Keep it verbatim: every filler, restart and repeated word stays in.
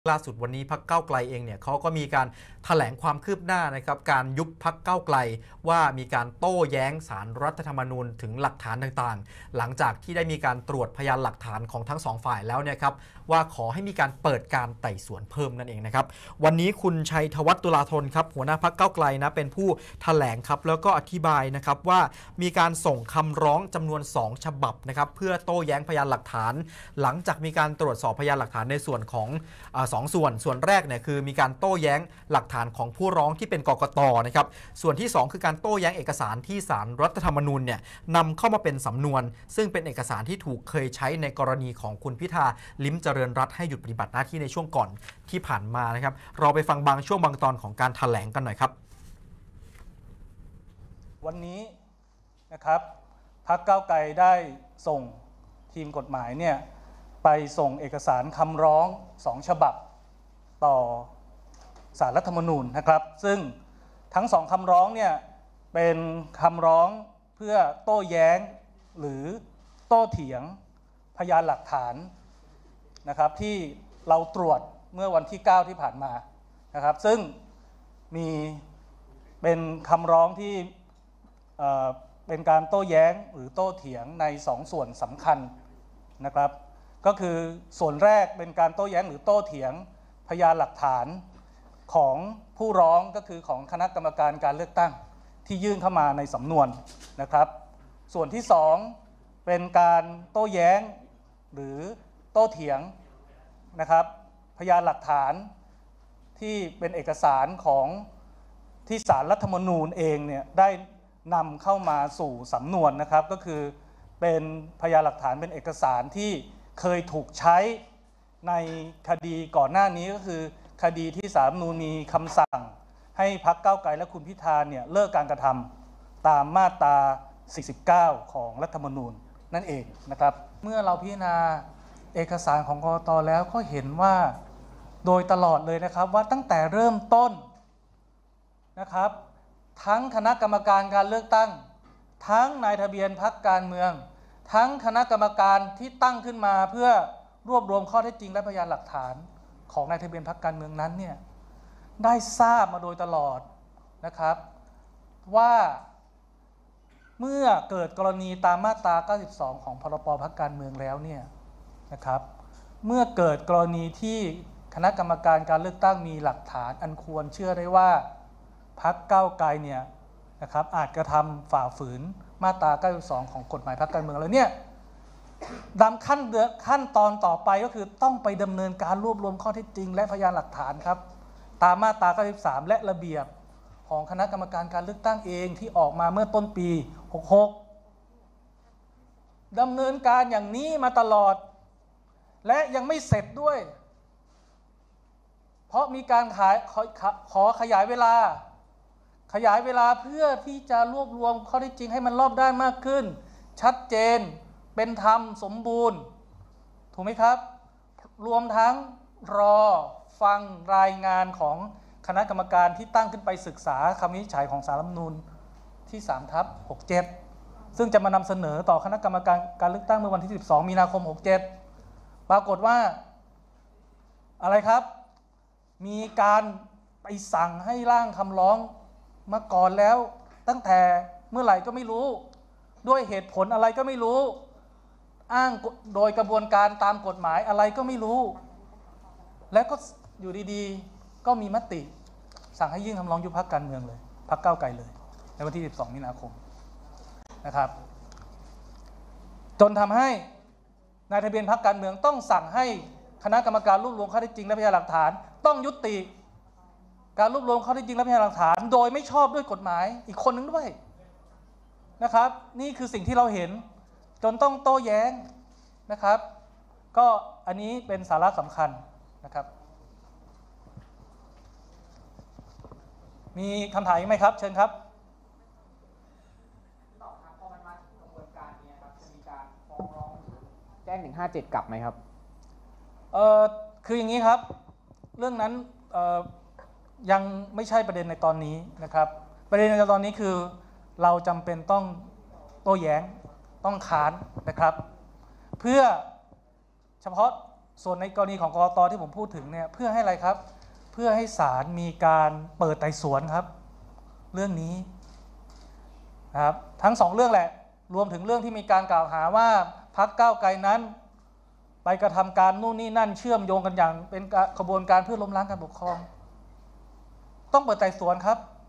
ล่าสุดวันนี้พรรคก้าวไกลเองเนี่ยเขาก็มีการแถลงความคืบหน้านะครับการยุบพรรคก้าวไกลว่ามีการโต้แย้งศาลรัฐธรรมนูญถึงหลักฐานต่างๆหลังจากที่ได้มีการตรวจพยานหลักฐานของทั้งสองฝ่ายแล้วเนี่ยครับว่าขอให้มีการเปิดการไต่สวนเพิ่มนั่นเองนะครับวันนี้คุณชัยธวัฒน์ตุลาธนครับหัวหน้าพรรคก้าวไกลนะเป็นผู้แถลงครับแล้วก็อธิบายนะครับว่ามีการส่งคำร้องจำนวนสองฉบับนะครับเพื่อโต้แย้งพยานหลักฐานหลังจากมีการตรวจสอบพยานหลักฐานในส่วนของสองส่วนส่วนแรกเนี่ยคือมีการโต้แย้งหลักฐานของผู้ร้องที่เป็นกกต.นะครับส่วนที่สองคือการโต้แย้งเอกสารที่ศาลรัฐธรรมนูญเนี่ยนำเข้ามาเป็นสำนวนซึ่งเป็นเอกสารที่ถูกเคยใช้ในกรณีของคุณพิธาลิ้มเจริญรัตน์ให้หยุดปฏิบัติหน้าที่ในช่วงก่อนที่ผ่านมานะครับเราไปฟังบางช่วงบางตอนของการแถลงกันหน่อยครับวันนี้นะครับพรรคก้าวไกลได้ส่งทีมกฎหมายเนี่ยไปส่งเอกสารคำร้องสองฉบับต่อศาลรัฐธรรมนูญนะครับซึ่งทั้งสองคำร้องเนี่ยเป็นคำร้องเพื่อโต้แย้งหรือโต้เถียงพยานหลักฐานนะครับที่เราตรวจเมื่อวันที่เก้าที่ผ่านมานะครับซึ่งมีเป็นคำร้องที่เอ่อเป็นการโต้แย้งหรือโต้เถียงในสองส่วนสำคัญนะครับก็คือส่วนแรกเป็นการโต้แย้งหรือโต้เถียงพยานหลักฐานของผู้ร้องก็คือของคณะกรรมการการเลือกตั้งที่ยื่นเข้ามาในสำนวนนะครับส่วนที่สองเป็นการโต้แย้งหรือโต้เถียงนะครับพยานหลักฐานที่เป็นเอกสารของที่ศาลรัฐธรรมนูญเองเนี่ยได้นำเข้ามาสู่สำนวนนะครับก็คือเป็นพยานหลักฐานเป็นเอกสารที่เคยถูกใช้ในคดีก่อนหน้านี้ก็คือคดีที่ศาลรัฐธรรมนูญมีคำสั่งให้พรรคก้าวไกลและคุณพิธาเนี่ยเลิกการกระทำตามมาตราสี่สิบเก้าของรัฐธรรมนูญนั่นเองนะครับเมื่อเราพิจารณาเอกสารของกกต.แล้วก็เห็นว่าโดยตลอดเลยนะครับว่าตั้งแต่เริ่มต้นนะครับทั้งคณะกรรมการการเลือกตั้งทั้งนายทะเบียนพรรคการเมืองทั้งคณะกรรมการที่ตั้งขึ้นมาเพื่อรวบรวมข้อเท็จจริงและพยานหลักฐานของนายทะเบียนพรรคการเมืองนั้นเนี่ยได้ทราบมาโดยตลอดนะครับว่าเมื่อเกิดกรณีตามมาตราเก้าสิบสองของพรบพรรคการเมืองแล้วเนี่ยนะครับเมื่อเกิดกรณีที่คณะกรรมการการเลือกตั้งมีหลักฐานอันควรเชื่อได้ว่าพรรคก้าวไกลเนี่ยนะครับอาจกระทำฝ่าฝืนมาตราเก้าสิบสองของกฎหมายพรรคการเมืองแล้วเนี่ยดำขั้นเดือขั้นตอนต่อไปก็คือต้องไปดำเนินการรวบรวมข้อเท็จจริงและพยานหลักฐานครับตามมาตราเก้าสิบสามและระเบียบของคณะกรรมการการเลือกตั้งเองที่ออกมาเมื่อต้นปีหกสิบหกดำเนินการอย่างนี้มาตลอดและยังไม่เสร็จด้วยเพราะมีการขายขอขอขยายเวลาขยายเวลาเพื่อที่จะรวบรวมข้อเท็จจริงให้มันรอบด้านมากขึ้นชัดเจนเป็นธรรมสมบูรณ์ถูกไหมครับรวมทั้งรอฟังรายงานของคณะกรรมการที่ตั้งขึ้นไปศึกษาคำวินิจฉัยของศาลรัฐธรรมนูญที่ สามทับหกสิบเจ็ด ซึ่งจะมานำเสนอต่อคณะกรรมการการเลือกตั้งเมื่อวันที่สิบสองมีนาคมหกสิบเจ็ดปรากฏว่าอะไรครับมีการไปสั่งให้ร่างคำร้องมาก่อนแล้วตั้งแต่เมื่อไหร่ก็ไม่รู้ด้วยเหตุผลอะไรก็ไม่รู้อ้างโดยกระบวนการตามกฎหมายอะไรก็ไม่รู้แล้วก็อยู่ดีๆก็มีมติสั่งให้ยื่นคำร้องยุบพรรคการเมืองเลยพรรคก้าวไกลเลยในวันที่สิบสองมีนาคมนะครับจนทำให้นายทะเบียนพรรคการเมืองต้องสั่งให้คณะกรรมการรวบรวมข้อเท็จจริงและพยานหลักฐานต้องยุติการรวบรวมข้อเท็จจริงและพยานหลักฐานโดยไม่ชอบด้วยกฎหมายอีกคนนึงด้วยนะครับนี่คือสิ่งที่เราเห็นจนต้องโต้แย้งนะครับก็อันนี้เป็นสาระสำคัญนะครับมีคำถามอีกไหมครับเชิญครับแจ้งหนึ่งห้าเจ็ดกลับไหมครับเอ่อคืออย่างนี้ครับเรื่องนั้นเอ่อยังไม่ใช่ประเด็นในตอนนี้นะครับประเด็นในตอนนี้คือเราจำเป็นต้องโต้แย้งต้องค้านนะครับเพื่อเฉพาะส่วนในกรณีของกกต.ที่ผมพูดถึงเนี่ยเพื่อให้อะไรครับเพื่อให้ศาลมีการเปิดไต่สวนครับเรื่องนี้นะครับทั้งสองเรื่องแหละรวมถึงเรื่องที่มีการกล่าวหาว่าพรรคก้าวไกลนั้นไปกระทำการนู่นนี่นั่นเชื่อมโยงกันอย่างเป็นขบวนการเพื่อล้มล้างการปกครองต้องเปิดไต่สวนครับ